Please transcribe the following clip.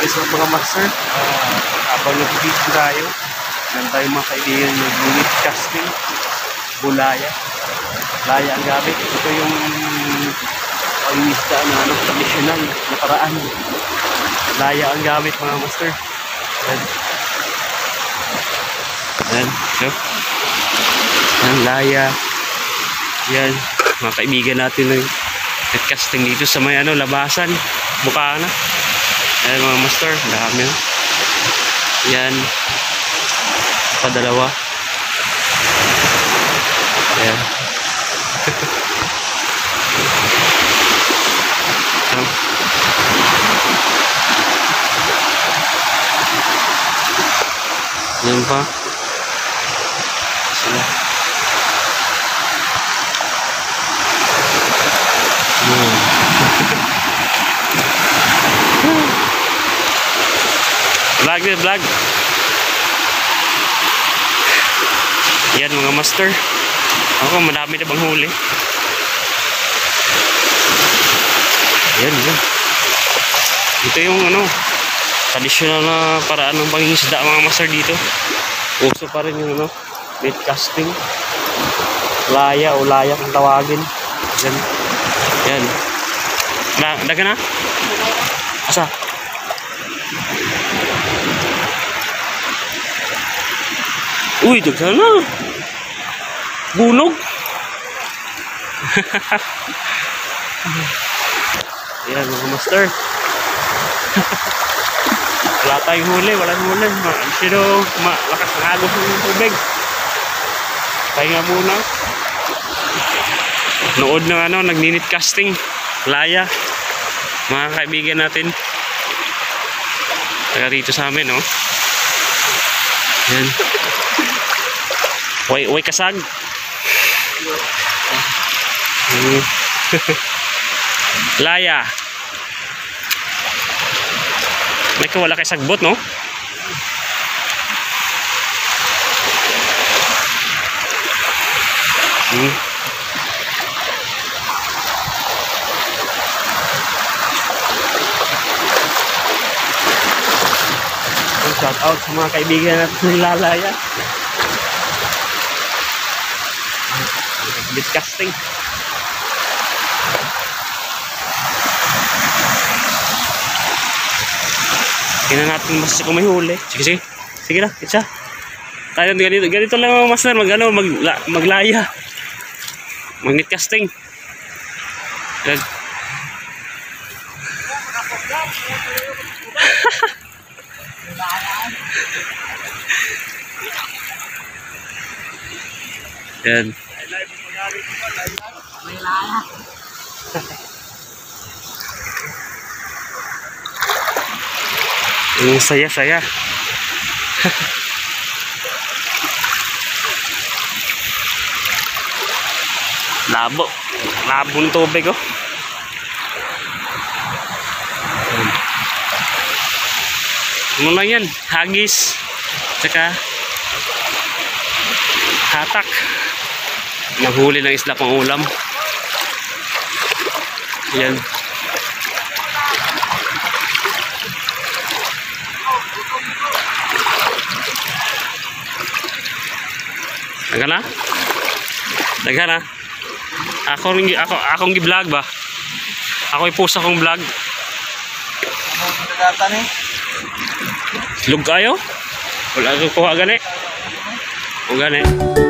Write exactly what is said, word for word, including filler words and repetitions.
guys, so, mga master, uh, habang nag-video tayo, meron tayong mga kaibigan nag-unit casting, bulaya, laya ang gamit. Ito yung pangingisda na ano, traditional na paraan. Laya ang gamit mga master. Yan. Yan, so. Yan, laya. Yan, mga kaibigan natin ng nag-casting dito sa may ano, labasan, mukha na. Ayan mga master, dami na. Yan, padalawa. Ayan. So, yan pa. Sila. Hmm. Vlog din, vlog. Yan mga master. Ako, madami na bang huli. Yan, yan. Ito yung ano, traditional na paraan ng pangingisda mga master dito. Uso pa rin yung ano, bait casting. Laya o laya kung tawagin. Yan. Yan. Na, daga na? Asa? Uy, daga na. Bunog. Yan mga master. Wala tayong huli, walang huli. Pero malakas ng agos ng tubig. Pahinga muna. Nood ng ano, nagninit casting. Laya. Mga kaibigan natin. Taga rito sa amin, no? Yan. Way, way kasag. Laya. May kawala kay sagbot, no? Hmm. Shout out sa mga kaibigan natin ng lalaya. Disgusting. Tingnan natin mas kung may huli. Sige, sige. Sige na, isa. Tayo ganito, ganito lang mga master, mag ano, mag, maglaya. Mag-net casting. Yan. Yan. Ang saya-saya. Labo. Labo ng tubig, oh. Ano lang yan? Hagis. Tsaka hatak. Naghuli ng isla pang ulam. Yan. Daga na? Daga na? Ako rin, ako, akong gi-vlog ba? Ako i-post akong vlog. Lug kayo? Wala ko kuha gani? O gani?